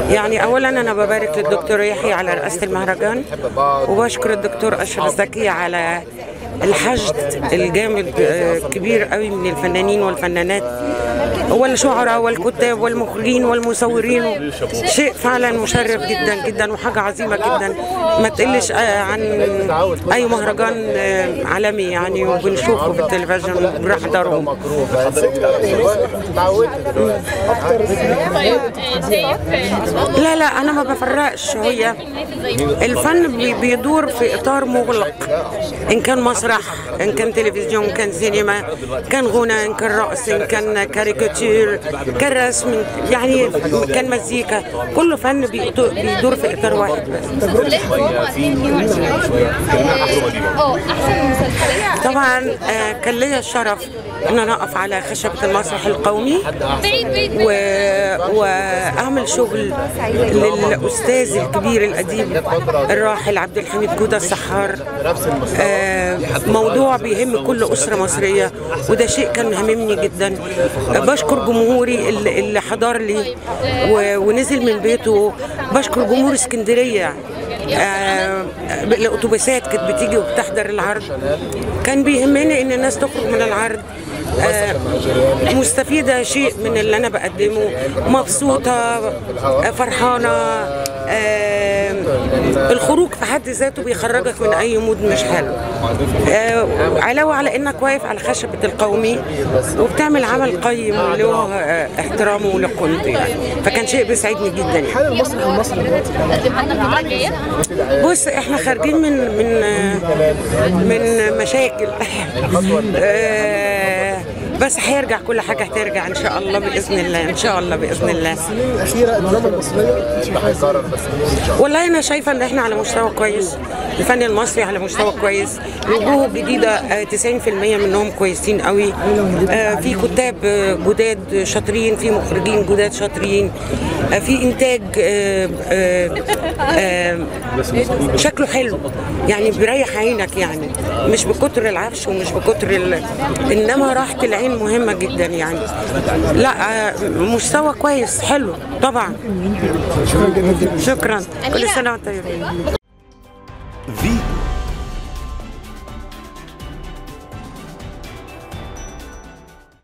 يعني اولا انا ببارك للدكتور يحيى على رئاسه المهرجان، وبشكر الدكتور اشرف زكي على الحشد الجامد كبير قوي من الفنانين والفنانات والشعراء والكتاب والمخرجين والمصورين. شيء فعلا مشرف جدا جدا وحاجه عظيمه جدا ما تقلش عن اي مهرجان عالمي يعني، وبنشوفه في التلفزيون وبنحضره. لا لا انا ما بفرقش، هي الفن بيدور في اطار مغلق، ان كان مسرح، ان كان تلفزيون، ان كان سينما، كان غنى، ان كان رقص، ان كان كاريكاتير، كان رسم، يعني كان مزيكا، كله فن بيدور في اطار واحد بس. طبعا كان ليا الشرف ان انا اقف على خشبة المسرح القومي واعمل شغل للاستاذ الكبير الاديب الراحل عبد الحميد جودة السحار. موضوع بيهم كل اسره مصريه، وده شيء كان هاممني جدا. بشكر جمهوري اللي حضر لي ونزل من بيته. بشكر جمهور اسكندريه، الاتوبيسات كانت بتيجي وبتحضر العرض. كان بيهمني ان الناس تخرج من العرض مستفيده شيء من اللي انا بقدمه، مبسوطه فرحانه. الخروج في حد ذاته بيخرجك من اي مود مش حلو، علاوه على انك واقف على خشبه القومي وبتعمل عمل قيم له احترامه وقيمته يعني، فكان شيء بيسعدني جدا يعني. حال المسرح المصري دلوقتي؟ بص احنا خارجين من مشاكل بس هيرجع كل حاجه، هترجع ان شاء الله باذن الله، ان شاء الله باذن الله. الاخيره الدراما المصريه والله انا شايفه ان احنا على مستوى كويس، الفن المصري على مستوى كويس، وجوه جديده 90% منهم كويسين قوي. في كتاب جداد شاطرين، في مخرجين جداد شاطرين، في انتاج شكله حلو يعني بيريح عينك يعني، مش بكتر العفش ومش بكتر انما راحه العين مهمه جدا يعني. لا مستوى كويس حلو طبعا. شكرا، كل سنه وانت طيب.